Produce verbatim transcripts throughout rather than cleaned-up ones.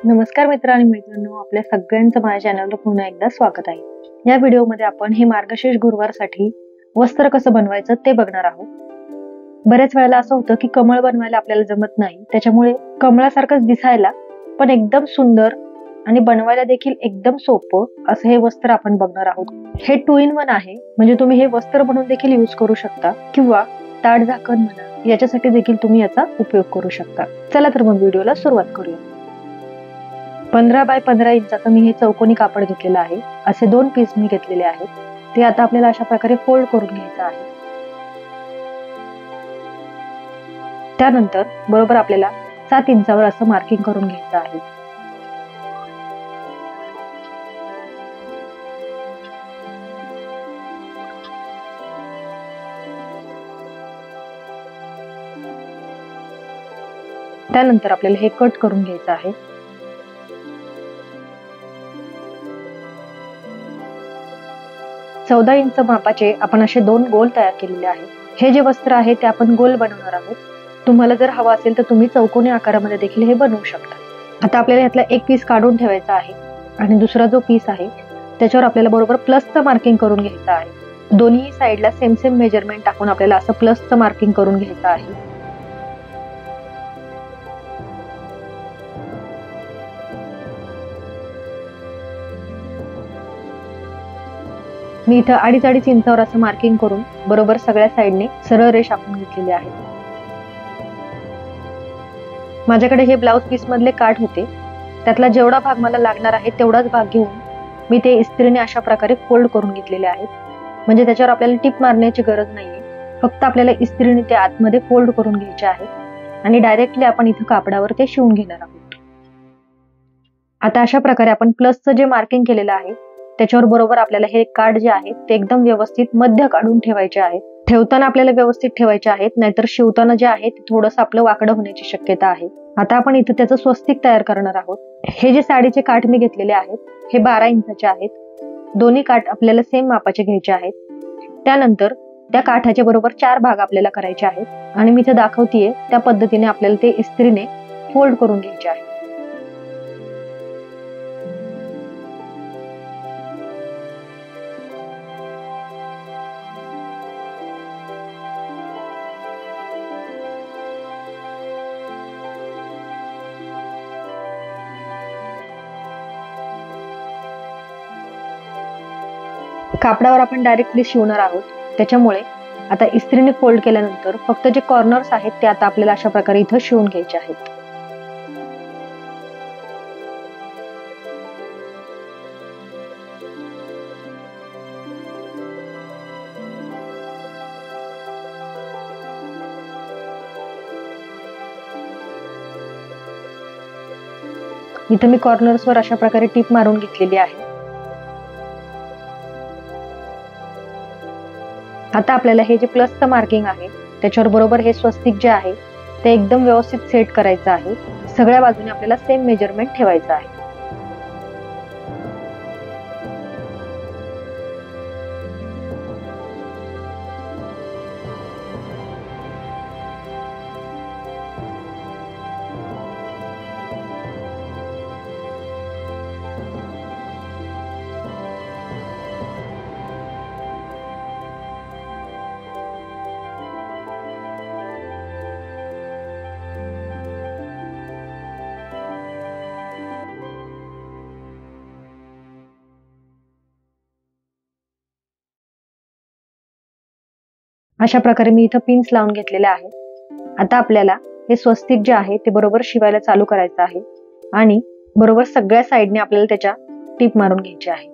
नमस्कार मित्र आणि मैत्रिणींनो, आपल्या सगळ्यांचं माझ्या चॅनलवर पुन्हा एकदा स्वागत आहे। या व्हिडिओमध्ये आपण हे मार्गशीर्ष गुरुवारसाठी वस्त्र कसं बनवायचं ते बघणार आहोत। बऱ्याच वेळेला असं होतं की कमळ बनवायला आपल्याला जमत नाही, त्याच्यामुळे कमळासारखंच दिसायला पण एकदम सुंदर आणि बनवायला देखील एकदम सोपं असं हे वस्त्र आपण बघणार आहोत। हे टू इन वन आहे, म्हणजे तुम्ही हे वस्त्र बनवून देखील यूज करू शकता किंवा ताट झाकण म्हणा याच्यासाठी देखील तुम्ही याचा उपयोग करू शकता। चला तर मग व्हिडिओला सुरुवात करूया। पंधरा बाय पंधरा इंचाचं मी हे चौकोनी कापड घेतलेलं आहे। असे दोन पीस मी घेतलेले आहेत, ते आता आपल्याला अशा प्रकारे फोल्ड करून घ्यायचं आहे। त्यानंतर बरोबर आपल्याला सात इंचावर असं मार्किंग करून घ्यायचं आहे। त्यानंतर आपल्याला हे कट करून घ्यायचं आहे। चौदा इंच मापाचे आपण असे दोन गोल तयार केलेले आहेत। हे जे वस्त्र आहे ते आपण गोल बनवणार आहोत। तुम्हाला जर हवा असेल तर तुम्ही चौकोनी आकारामध्ये देखील हे बनवू शकता। आता आपल्याला यातला एक पीस काढून ठेवायचा आहे आणि दुसरा जो पीस आहे त्याच्यावर आपल्याला बरोबर प्लसचं मार्किंग करून घ्यायचं आहे। दोन्ही साईडला सेम सेम मेजरमेंट टाकून आपल्याला असं प्लसचं मार्किंग करून घ्यायचं आहे। मी इथं अडीच अडीच इंचावर असं मार्किंग करून बरोबर सगळ्या साईडने सरळ रेष आखून घेतलेली आहे। माझ्याकडे हे ब्लाउज पीस मधले काठ होते, त्यातला जेवढा भाग मला लागणार आहे तेवढाच भाग घेऊन मी ते इस्त्रीने अशा प्रकारे फोल्ड करून घेतलेले आहेत। म्हणजे त्याच्यावर आपल्याला टिप मारण्याची गरज नाहीये, फक्त आपल्याला इस्त्रीने ते आतमध्ये फोल्ड करून घ्यायचे आहे आणि डायरेक्टली आपण इथं कापडावर ते शिवून घेणार आहोत। आता अशा प्रकारे आपण प्लसचं जे मार्किंग केलेलं आहे त्याच्यावर बरोबर आपल्याला हे काठ जे आहे ते एकदम व्यवस्थित मध्य काढून ठेवायचे आहे। ठेवताना आपल्याला व्यवस्थित ठेवायचे आहेत, नाहीतर शिवताना जे आहे ते थोडंसं आपलं वाकडं होण्याची शक्यता आहे। आता आपण इथं त्याचं स्वस्तिक तयार करणार आहोत। हे जे साडीचे काठ मी घेतलेले आहेत हे बारा इंचाचे आहेत। दोन्ही काठ आपल्याला सेम मापाचे घ्यायचे आहेत। त्यानंतर त्या काठाच्या बरोबर चार भाग आपल्याला करायचे आहेत आणि मी इथे दाखवतीये त्या पद्धतीने आपल्याला ते इस्त्रीने फोल्ड करून घ्यायचे आहे। कापडावर आपण डायरेक्टली शिवणार आहोत, त्याच्यामुळे आता इस्त्रीने फोल्ड केल्यानंतर फक्त जे कॉर्नर्स आहेत ते आता आपल्याला अशा प्रकारे इथं शिवून घ्यायचे आहेत। इथं मी कॉर्नर्सवर अशा प्रकारे टिप मारून घेतलेली आहे। आता आपल्याला हे जे प्लसचं मार्किंग आहे त्याच्यावर बरोबर हे स्वस्तिक जे आहे ते एकदम व्यवस्थित सेट करायचं आहे। सगळ्या बाजूने आपल्याला सेम मेजरमेंट ठेवायचं आहे। अशा प्रकारे मी इथं पिन्स लावून घेतलेले आहेत। आता आपल्याला हे स्वस्तिक जे आहे ते बरोबर शिवायला चालू करायचं आहे आणि बरोबर सगळ्या साईडने आपल्याला त्याच्या टिप मारून घ्यायची आहे।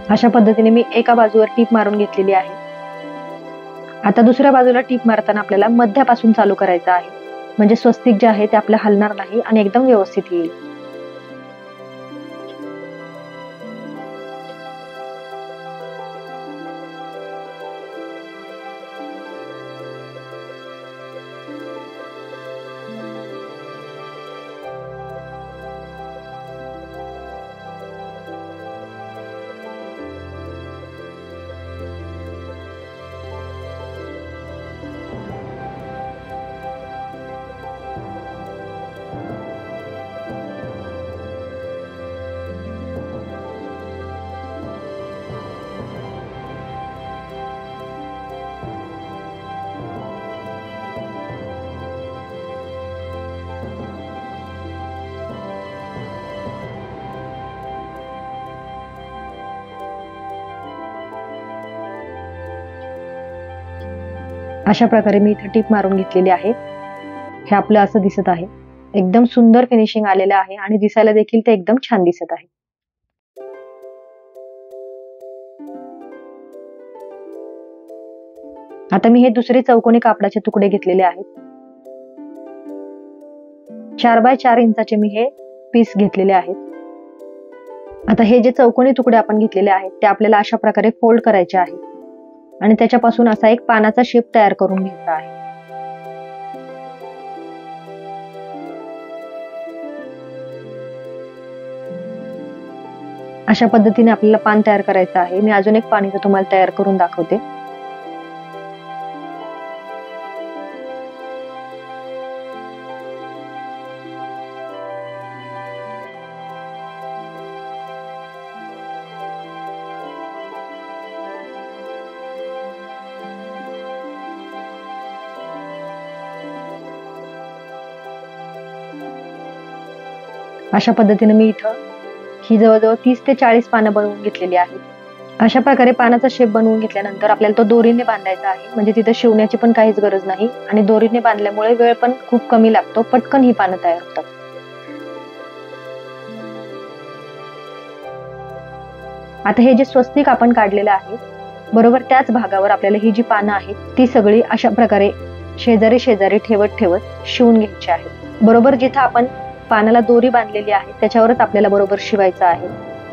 अशा पद्धतीने मी एका बाजूवर टीप मारून घेतलेली आहे. आता दुसऱ्या बाजूला टीप मारताना आपल्याला मध्यापासून चालू करायचं आहे, म्हणजे स्वस्तिक जे आहे ते आपलं हलणार नाही आणि एकदम व्यवस्थित येईल. अशा प्रकारे मी इथे टीप मारून घेतलेली आहे. हे आपलं असं दिसत आहे. एकदम सुंदर फिनिशिंग आलेलं आहे आणि दिसायला देखील ते एकदम छान दिसत आहे. आता मी हे दुसरे चौकोनी कापडाचे तुकडे घेतलेले आहेत. चार बाय चार इंचाचे मी हे पीस घेतलेले आहेत. आता हे जे चौकोनी तुकडे आपण घेतलेले आहेत ते आपल्याला अशा प्रकारे फोल्ड करायचे आहेत आणि त्याच्यापासून असा एक पानाचा शेप तयार करून घ्यायचा आहे. अशा पद्धतीने आपल्याला पान तयार करायचं आहे. मी अजून एक पान इथं तुम्हाला तयार करून दाखवते. अशा पद्धतीने मी इथं ही जवळजवळ तीस ते चाळीस पानं बनवून घेतलेली आहेत. अशा प्रकारे पानाचा शेप बनवून घेतल्यानंतर आपल्याला तो दोरीने बांधायचा आहे, म्हणजे तिथे शिवण्याची पण काहीच गरज नाही आणि दोरीने बांधल्यामुळे वेळ पण खूप कमी लागतो, पटकन ही पानं तयार होतात. आता हे जे स्वस्तिक आपण काढलेलं आहे बरोबर त्याच भागावर आपल्याला ही जी पानं आहेत ती सगळी अशा प्रकारे शेजारी शेजारी ठेवत ठेवत शिवून घ्यायची आहे. बरोबर जिथं आपण पानाला दोरी बांधलेली आहे त्याच्यावरच आपल्याला बरोबर शिवायचं आहे.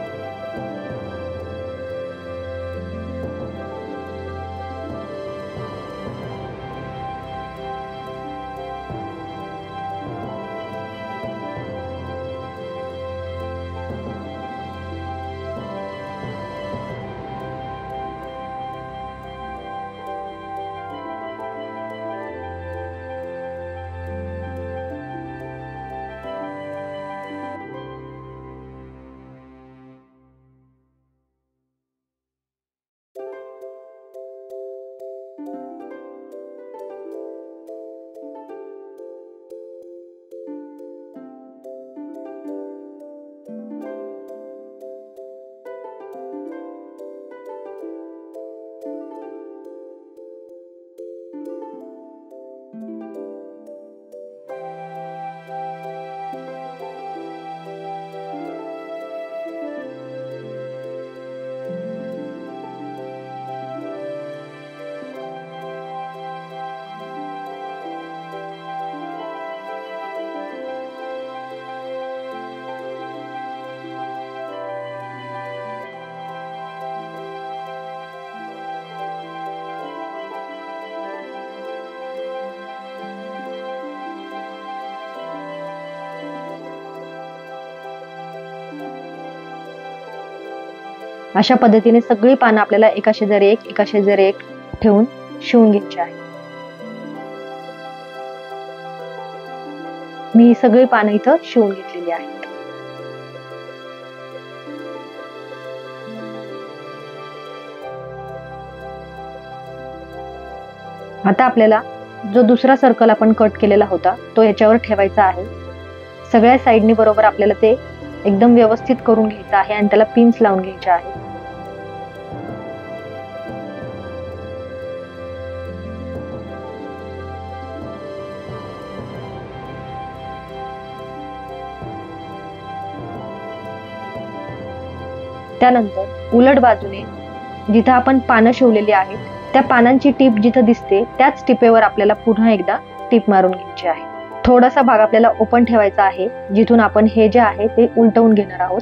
अशा पद्धतीने सगळी पानं आपल्याला एका शेजारी एक एका शेजारी एक ठेवून शिवून घ्यायची आहे. मी सगळी पानं इथं शिवून घेतलेली आहेत. आता आपल्याला जो दुसरा सर्कल आपण कट केलेला होता तो याच्यावर ठेवायचा आहे. सगळ्या साइडनी बरोबर आपल्याला ते एकदम व्यवस्थित करून घ्यायचं आहे आणि त्याला पिन्स लावून घ्यायचे आहे. त्यानंतर उलट बाजूने जिथं आपण पानं शिवलेली आहेत त्या पानांची टीप जिथं दिसते त्याच टिपेवर आपल्याला पुन्हा एकदा टीप मारून घ्यायची आहे. थोडासा भाग आपल्याला ओपन ठेवायचा आहे, जिथून आपण हे जे आहे ते उलटवून घेणार आहोत.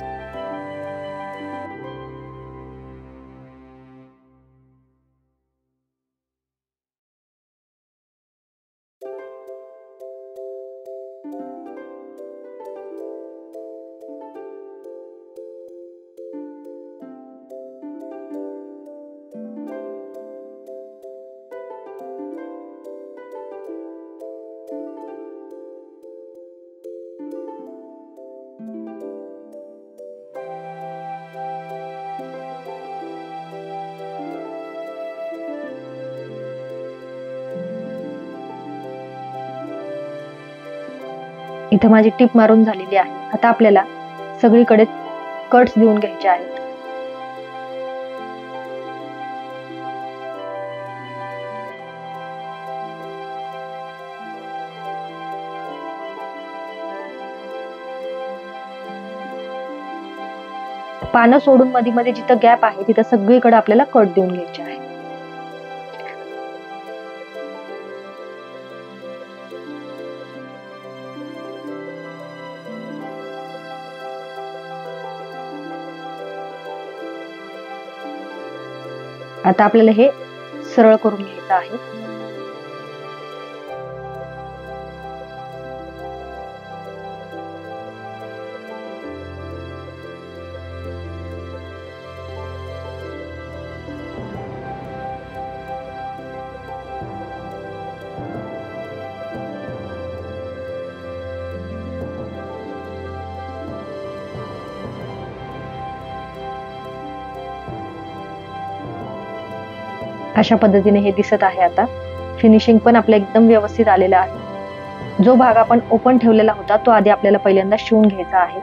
इथं माझी टीप मारून झालेली आहे. आता आपल्याला सगळीकडे कट्स देऊन घ्यायचे आहेत. पानं सोडून मध्ये मध्ये जिथं गॅप आहे तिथं सगळीकडे आपल्याला कट देऊन घ्यायचे आहे. आता आपल्याला हे सरळ करून घ्यायचं आहे. अशा पद्धतीने हे दिसत आहे. आता फिनिशिंग पण आपलं एकदम व्यवस्थित आलेलं आहे. जो भाग आपण ओपन ठेवलेला होता तो आधी आपल्याला पहिल्यांदा शिवून घ्यायचा आहे.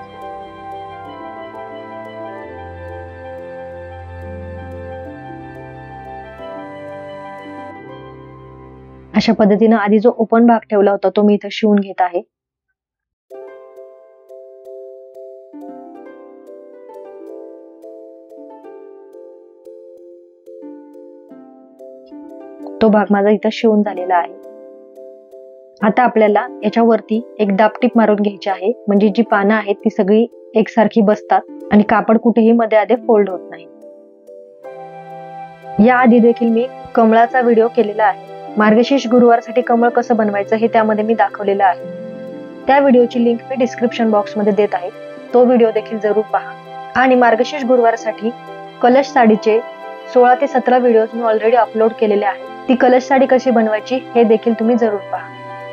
अशा पद्धतीने आधी जो ओपन भाग ठेवला होता तो मी इथं शिवून घेत आहे. तो भाग माझा इथं शिवून झालेला आहे. आता आपल्याला याच्यावरती एक दाबटीप मारून घ्यायची आहे, म्हणजे जी पानं आहेत ती सगळी एकसारखी बसतात आणि कापड कुठेही मध्ये आधी फोल्ड होत नाही. याआधी देखील मी कमळाचा व्हिडिओ केलेला आहे. मार्गशीर्ष गुरुवारसाठी कमळ कसं बनवायचं हे त्यामध्ये मी दाखवलेलं आहे. त्या व्हिडिओची लिंक मी डिस्क्रिप्शन बॉक्स मध्ये देत आहे. तो व्हिडिओ देखील जरूर पहा. आणि मार्गशीर्ष गुरुवारसाठी कलश साडीचे सोळा ते सतरा व्हिडिओज मी ऑलरेडी अपलोड केलेले आहेत. ती कलश साडी कशी बनवायची हे देखील तुम्ही जरूर पहा.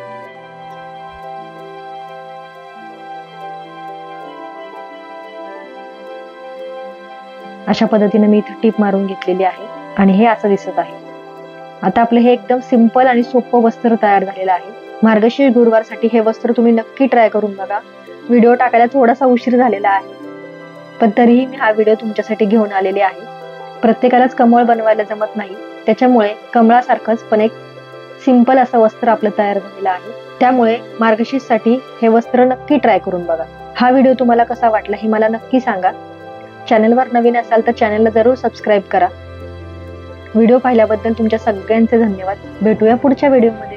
अशा पद्धतीने मी इथे टीप मारून घेतलेली आहे आणि हे असं दिसत आहे. आता आपलं हे एकदम सिंपल आणि सोपं वस्त्र तयार झालेलं आहे. मार्गशीर्ष गुरुवारसाठी हे वस्त्र तुम्ही नक्की ट्राय करून बघा. व्हिडिओ टाकायला थोडासा उशीर झालेला आहे, पण तरीही मी हा व्हिडिओ तुमच्यासाठी घेऊन आलेले आहे. प्रत्येकालाच कमळ बनवायला जमत नाही, त्याच्यामुळे कमळासारखंच पण एक सिंपल असं वस्त्र आपलं तयार झालेलं आहे. त्यामुळे मार्गशीर्षसाठी हे वस्त्र नक्की ट्राय करून बघा. हा व्हिडिओ तुम्हाला कसा वाटला हे मला नक्की सांगा. चॅनलवर नवीन असाल तर चॅनलला जरूर सबस्क्राईब करा. व्हिडिओ पाहिल्याबद्दल तुमच्या सगळ्यांचे धन्यवाद. भेटूया पुढच्या व्हिडिओमध्ये.